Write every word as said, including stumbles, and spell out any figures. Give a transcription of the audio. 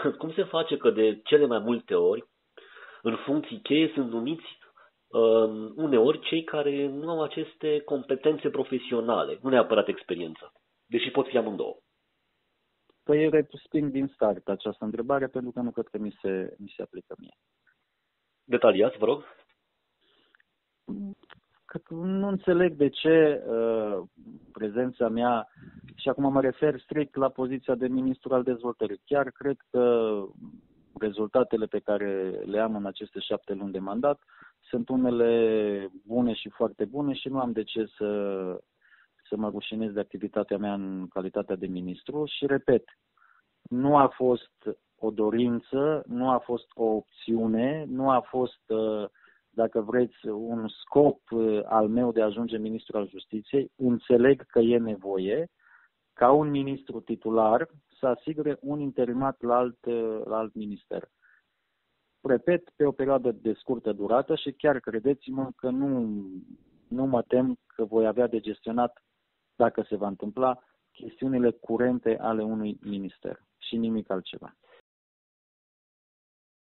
Cum se face că de cele mai multe ori, în funcții cheie sunt numiți uh, uneori cei care nu au aceste competențe profesionale, nu neapărat experiență, deși pot fi amândouă? Păi resping din start această întrebare pentru că nu cred că mi se, mi se aplică mie. Detaliați, vă rog. Că nu înțeleg de ce uh, prezența mea, și acum mă refer strict la poziția de ministru al dezvoltării. Chiar cred că rezultatele pe care le am în aceste șapte luni de mandat sunt unele bune și foarte bune și nu am de ce să, să mă rușinez de activitatea mea în calitatea de ministru. Și repet, nu a fost o dorință, nu a fost o opțiune, nu a fost... Uh, dacă vreți, un scop al meu de a ajunge ministru al justiției. Înțeleg că e nevoie ca un ministru titular să asigure un interimat la alt, la alt minister. Repet, pe o perioadă de scurtă durată și chiar credeți-mă că nu, nu mă tem că voi avea de gestionat, dacă se va întâmpla, chestiunile curente ale unui minister și nimic altceva.